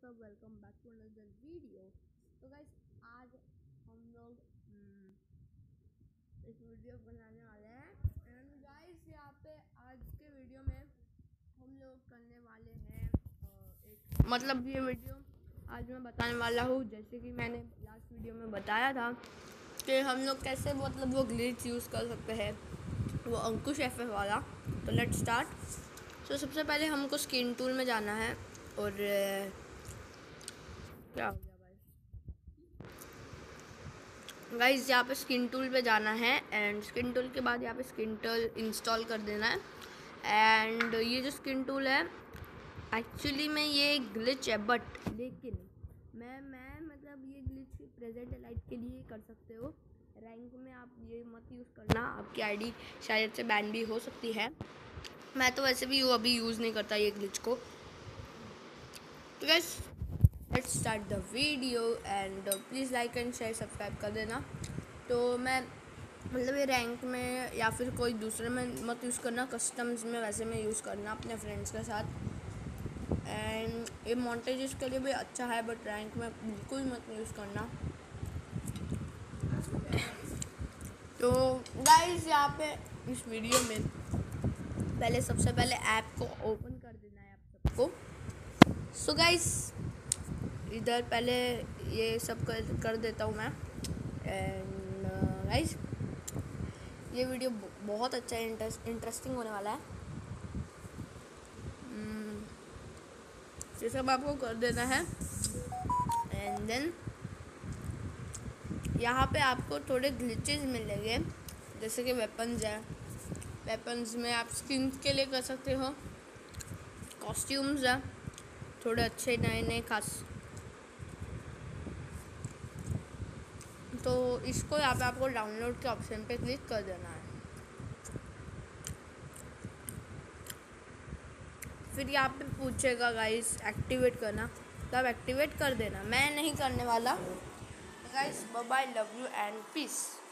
WhatsApp, welcome back to another video. तो guys आज हम लोग एक वीडियो बनाने वाले हैं एंड गाइस यहाँ पे आज के वीडियो में हम लोग करने वाले हैं एक मतलब ये वीडियो आज मैं बताने वाला हूँ जैसे कि मैंने लास्ट वीडियो में बताया था कि हम लोग कैसे मतलब वो ग्लिच यूज़ कर सकते हैं, वो अंकुश FF वाला। तो लेट्स स्टार्ट। तो सबसे पहले हमको स्किन टूल में जाना है और क्या हो गया गाइस यहाँ पे स्किन टूल पे जाना है एंड स्किन टूल के बाद यहाँ पे स्किन टूल इंस्टॉल कर देना है। एंड ये जो स्किन टूल है एक्चुअली में ये एक ग्लिच है, बट लेकिन मैं मतलब ये ग्लिच प्रेजेंट लाइट के लिए कर सकते हो। रैंक में आप ये मत यूज़ करना, आपकी आईडी शायद से बैन भी हो सकती है। मैं तो वैसे भी अभी यूज़ नहीं करता ये ग्लिच को। तो guys let's start the video and please like and share subscribe कर देना। तो मैं मतलब ये रैंक में या फिर कोई दूसरे में मत यूज़ करना, कस्टम्स में वैसे में यूज़ करना अपने फ्रेंड्स के साथ। एंड ये मॉन्टेजेस के लिए भी अच्छा है बट रैंक में बिल्कुल मत यूज़ करना। तो गाइस यहाँ पे इस वीडियो में सबसे पहले ऐप को ओपन कर देना है आप सबको। सो गाइस इधर पहले ये सब कर देता हूँ मैं। एंड गाइस ये वीडियो बहुत अच्छा इंटरेस्टिंग होने वाला है। ये सब आपको कर देना है एंड देन यहाँ पे आपको थोड़े ग्लिचेस मिलेंगे जैसे कि वेपन्स है। वेपन्स में आप स्किन के लिए कर सकते हो, कॉस्ट्यूम्स है थोड़े अच्छे नए खास। तो इसको यहाँ पे आपको डाउनलोड के ऑप्शन पे क्लिक कर देना है। फिर यहाँ पे पूछेगा गाइस एक्टिवेट करना, तो आप एक्टिवेट कर देना। मैं नहीं करने वाला guys. Bye bye, love you and piece.